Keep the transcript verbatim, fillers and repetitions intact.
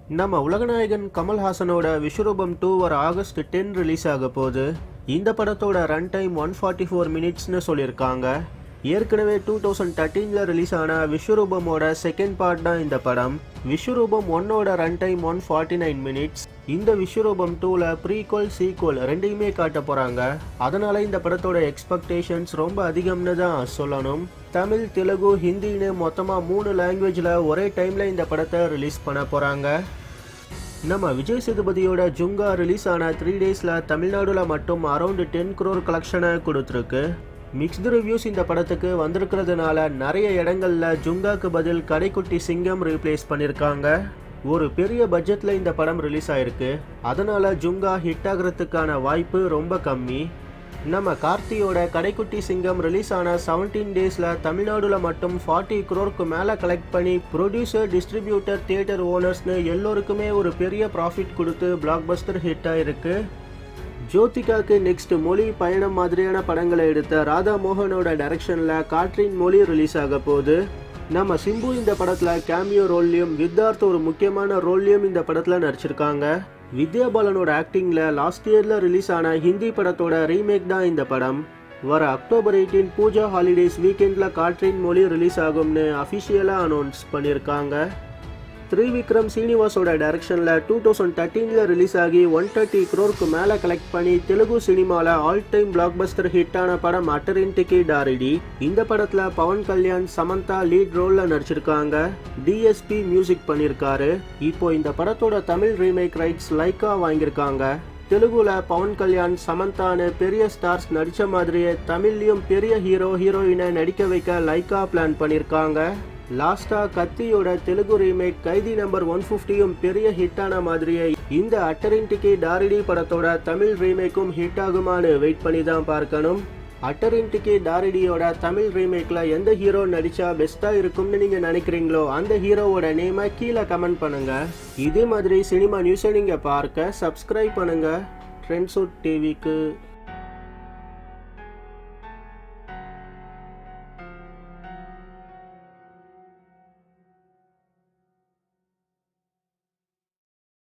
நம்ம உலகநாயகன் கமல்ஹாசனோட விஸ்வரூபம் டூ வர ஆகஸ்ட் டென் ரிலீஸ் ஆக போகுது. இந்த படத்தோட run time one forty four மினிட்ஸ்னு சொல்லியிருக்காங்க. ஏற்கனவே டூ தௌசண்ட் தேர்ட்டீனில் ரிலீஸ் ஆன விஸ்வரூபமோட செகண்ட் பார்ட் தான் இந்த படம். விஸ்வரூபம் ஒன்னோட run time one forty nine minutes. இந்த விஸ்வரூபம் டூவில் ப்ரீக்வல் சீக்வல் ரெண்டையுமே காட்ட போகிறாங்க. அதனால இந்த படத்தோட எக்ஸ்பெக்டேஷன்ஸ் ரொம்ப அதிகம்னு தான் சொல்லணும். தமிழ், தெலுங்கு, ஹிந்தின்னு மொத்தமாக மூணு லாங்குவேஜில் ஒரே டைமில் இந்த படத்தை ரிலீஸ் பண்ண போகிறாங்க. நம்ம விஜய் சேதுபதியோட ஜுங்கா ரிலீஸ் ஆன த்ரீ டேஸில் தமிழ்நாடுல மட்டும் அரௌண்ட் டென் க்ரோர் கலெக்ஷனை கொடுத்துருக்கு. மிக்ஸ்டு ரிவ்யூஸ் இந்த படத்துக்கு வந்திருக்கிறதுனால நிறைய இடங்கள்ல ஜுங்காக்கு பதில் கடைக்குட்டி சிங்கம் ரீப்ளேஸ் பண்ணியிருக்காங்க. ஒரு பெரிய பட்ஜெட்டில் இந்த படம் ரிலீஸ் ஆயிருக்கு. அதனால ஜுங்கா ஹிட் ஆகிறதுக்கான வாய்ப்பு ரொம்ப கம்மி. நம்ம கார்த்தியோட கடைக்குட்டி சிங்கம் ரிலீஸ் ஆன செவன்டீன் டேஸில் தமிழ்நாடுல மட்டும் ஃபார்ட்டி க்ரோருக்கு மேலே கலெக்ட் பண்ணி ப்ரொடியூசர், டிஸ்ட்ரிபியூட்டர், தியேட்டர் ஓனர்ஸ்னு எல்லோருக்குமே ஒரு பெரிய ப்ராஃபிட் கொடுத்து பிளாக் பஸ்டர் ஹிட் ஆயிருக்கு. ஜோதிகாக்கு நெக்ஸ்ட் மொழி பயணம் மாதிரியான படங்களை எடுத்த ராதா மோகனோட டைரக்ஷனில் காற்றின் மொழி ரிலீஸ் ஆக போகுது. நம்ம சிம்பு இந்த படத்தில் கேமியோ ரோல்லையும், வித்தார்த் ஒரு முக்கியமான ரோல்லையும் இந்த படத்தில் நடிச்சிருக்காங்க. வித்யா பாலனோட ஆக்டிங்கில் லாஸ்ட் இயரில் ரிலீஸ் ஆன ஹிந்தி படத்தோட ரீமேக் தான் இந்த படம். வர அக்டோபர் எயிட்டீன் பூஜா ஹாலிடேஸ் வீக்கெண்டில் காற்றின் மொழி ரிலீஸ் ஆகும்னு அஃபிஷியலாக அனௌன்ஸ் பண்ணியிருக்காங்க. த்ரிவிக்ரம் சீனிவாசோட டைரக்ஷனில் டூ தௌசண்ட் தேர்ட்டீனில் ரிலீஸ் ஆகி ஒன் தேர்ட்டி க்ரோருக்கு மேலே கலெக்ட் பண்ணி தெலுங்கு சினிமாவில் ஆல் டைம் பிளாக் பஸ்டர் ஹிட்டான படம் அட்டரின்டிகி டாரிடி. இந்த படத்தில் பவன் கல்யாண், சமந்தா லீட் ரோலில் நடிச்சிருக்காங்க. டிஎஸ்பி மியூசிக் பண்ணியிருக்காரு. இப்போ இந்த படத்தோட தமிழ் ரீமேக் ரைட்ஸ் லைக்கா வாங்கியிருக்காங்க. தெலுங்குல பவன் கல்யாண், சமந்தான்னு பெரிய ஸ்டார்ஸ் நடித்த மாதிரியே தமிழ்லையும் பெரிய ஹீரோ ஹீரோயினை நடிக்க வைக்க லைக்கா பிளான் பண்ணியிருக்காங்க. லாஸ்டா கத்தியோட Telugu remake Kaithi number one ஃபிஃப்டியும் பெரிய ஹிட்டான மாதிரியே இந்த அட்டரின்டிகி டாரிடி படத்தோட தமிழ் ரீமேக்கும் ஹிட் ஆகுமான்னு வெயிட் பண்ணி தான் பார்க்கணும். அட்டரின்டிகி டாரிடியோட தமிழ் ரீமேக்ல எந்த ஹீரோ நடிச்சா பெஸ்டா இருக்கும்னு நீங்க நினைக்கிறீங்களோ அந்த ஹீரோவோட நேமை கீழே கமெண்ட் பண்ணுங்க. இதே மாதிரி சினிமா நியூஸை நீங்க பார்க்க சப்ஸ்கிரைப் பண்ணுங்க ட்ரெண்ட்ஸுட் டிவிக்கு.